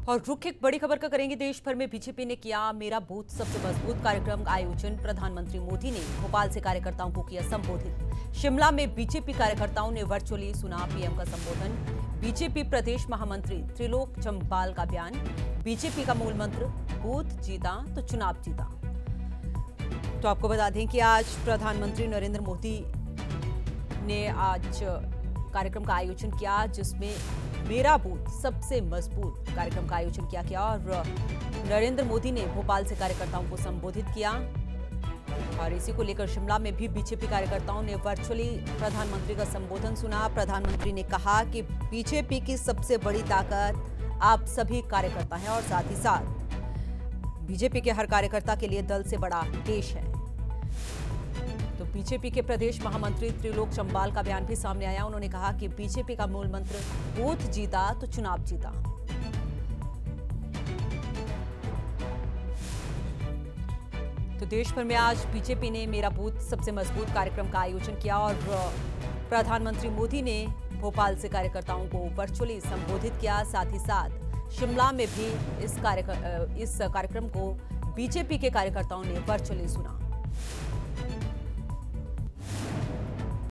और रुख एक बड़ी खबर का करेंगे। देश भर में बीजेपी ने किया मेरा बूथ सबसे मजबूत कार्यक्रम का आयोजन। प्रधानमंत्री मोदी ने भोपाल से कार्यकर्ताओं को किया संबोधित। शिमला में बीजेपी कार्यकर्ताओं ने वर्चुअली सुना पीएम का संबोधन। बीजेपी प्रदेश महामंत्री त्रिलोक जम्वाल का बयान। बीजेपी का मूल मंत्र बूथ जीता तो चुनाव जीता। तो आपको बता दें कि आज प्रधानमंत्री नरेंद्र मोदी ने आज कार्यक्रम का आयोजन किया, जिसमें मेरा बूथ सबसे मजबूत कार्यक्रम का आयोजन किया गया और नरेंद्र मोदी ने भोपाल से कार्यकर्ताओं को संबोधित किया। और इसी को लेकर शिमला में भी बीजेपी कार्यकर्ताओं ने वर्चुअली प्रधानमंत्री का संबोधन सुना। प्रधानमंत्री ने कहा कि बीजेपी की सबसे बड़ी ताकत आप सभी कार्यकर्ता हैं और साथ ही साथ बीजेपी के हर कार्यकर्ता के लिए दल से बड़ा देश है। तो बीजेपी के प्रदेश महामंत्री त्रिलोक जम्वाल का बयान भी सामने आया। उन्होंने कहा कि बीजेपी का मूल मंत्र बूथ जीता तो चुनाव जीता। तो देश भर में आज बीजेपी ने मेरा बूथ सबसे मजबूत कार्यक्रम का आयोजन किया और प्रधानमंत्री मोदी ने भोपाल से कार्यकर्ताओं को वर्चुअली संबोधित किया। साथ ही साथ शिमला में भी इस कार्यक्रम को बीजेपी के कार्यकर्ताओं ने वर्चुअली सुना।